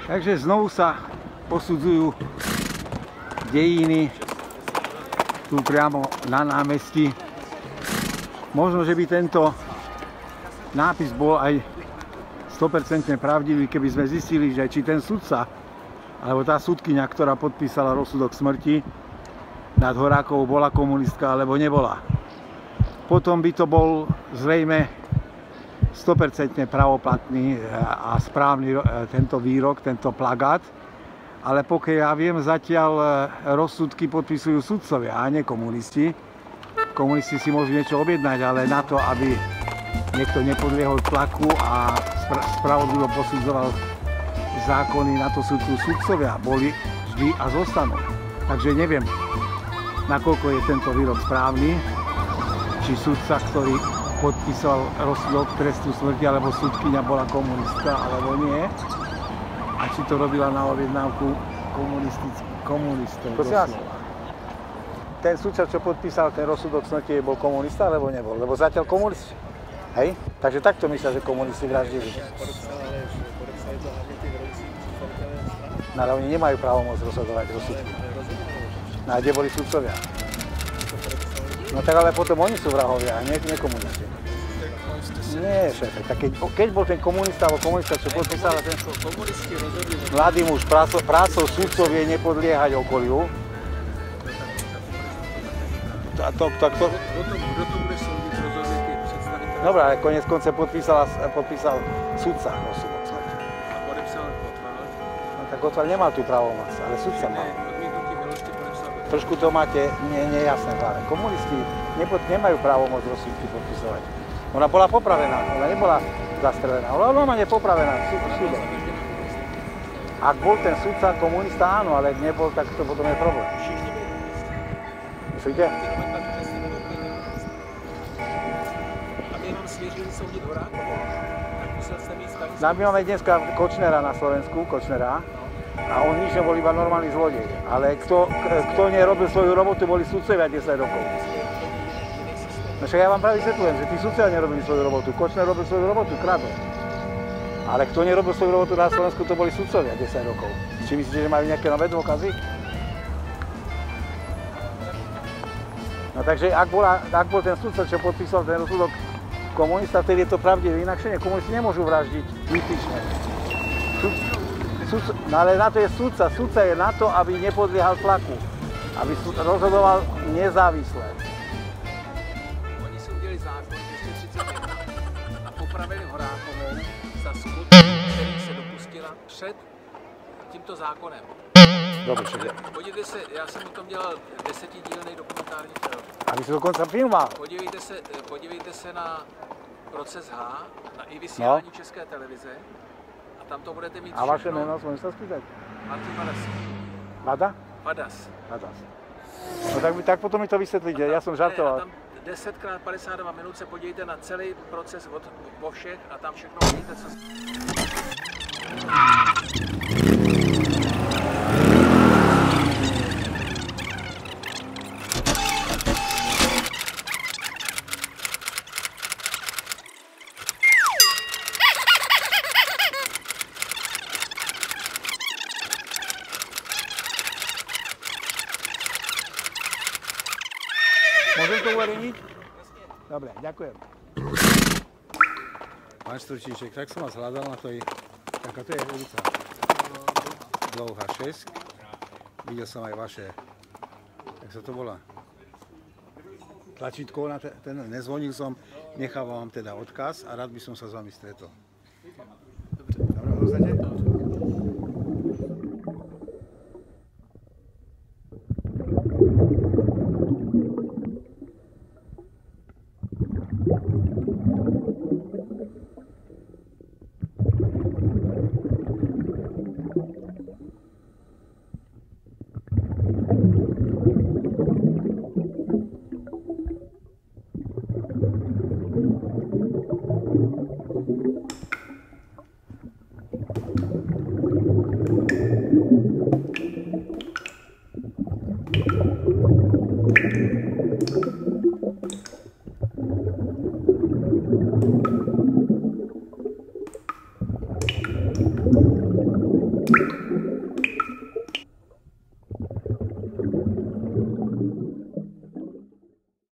Takže znovu sa posudzujú dejiny tu priamo na námestí. Možno, že by tento nápis bol aj 100% pravdivý, keby sme zistili, že či ten sudca alebo tá sudkyňa, ktorá podpísala rozsudok smrti nad Horákovou, bola komunistka alebo nebola. Potom by to bol zrejme 100% pravoplatný a správny tento výrok, tento plagát, ale pokiaľ ja viem, zatiaľ rozsudky podpisujú sudcovia a nie komunisti. Komunisti si môžu niečo objednať, ale na to, aby niekto nepodliehol tlaku a spravodlivo posudzoval zákony, na to sú tu sudcovia, boli vždy a zostanú. Takže neviem, nakoľko je tento výrok správny, či sudca, ktorý podpísal rozsudok trestu smrti, alebo sudkyňa bola komunistka, alebo nie. A či to robila na objednávku komunistov. Ten sudca, čo podpísal ten rozsudok smrti, bol komunista, alebo nebol? Lebo zatiaľ komunisti. Hej? Takže takto myslia, že komunisti vraždili. Na rovni nemajú právomoc rozhodovať rozsudky. No a kde boli sudcovia? No tak ale potom oni sú vrahovia, a nie komunisti. Nie, šéfe, tak keď bol ten komunista alebo komunista, čo podpísala ten mladý muž, prácou sudcov je nepodliehať okoliu. Kto to bude súdiť, rozhoduje tie predstaviteľe? Dobre, ale konec konce podpísal sudca rozsudok smrti. A podepsal Quotter? No tak Quotter nemal tú právomoc, ale sudca mal. Trošku to máte nejasné práve. Komunisti nemajú právomoc rozsudky podpisovať. Ona bola popravená, ona nebola zastrelená, ona normálne popravená súdom. Ak bol ten sudca komunista, áno, ale ak nebol, tak to potom je problém. Myslíte? My máme dneska Kočnera na Slovensku, Kočnera, a on nič nebol, iba normálny zlodej. Ale kto nerobil svoju robotu, boli sudcovia 10 rokov. No však ja vám práve vysvetľujem, že tí sudcovia nerobili svoju robotu, Kočner robil svoju robotu, kradol. Ale kto nerobil svoju robotu na Slovensku, to boli sudcovia 10 rokov. Či myslíte, že majú nejaké nové dôkazy? No takže ak bol ten sudca, čo podpísal ten rozsudok komunista, vtedy je to pravdivé. Inakšie nie, komunisti nemôžu vraždiť zbytočne. No ale na to je sudca. Sudca je na to, aby nepodliehal tlaku. Aby rozhodoval nezávisle. Oni si udělali zákon 231 a popravili Horákovou za skutek, který se dopustila před tímto zákonem. Dobre, čiže. Podívejte se, já jsem o tom dělal 10dílný dokumentární film. Aby si dokonca filmoval. Podívejte se na Proces H, na i vysílání České televize. A tam to budete mít všechno. A vaše jméno, smím sa spýtať? Martin Vadas. Vada? Vadas. Vadas. No tak potom mi to vysvětlíte, já jsem žartoval. A tam 10x52 minut se podívejte na celý proces po všech a tam všechno vidíte, co... Môžem to uverejniť? Dobre, ďakujem. Pán Šturčíček, tak som vás hľadal na tej... Taká to je ulica. Dlouhá 6. Videl som aj vaše... Jak sa to volá? Tlačítko na ten... Nezvonil som, nechávam vám teda odkaz a rád by som sa s vami stretol. Dobre, odozdáte?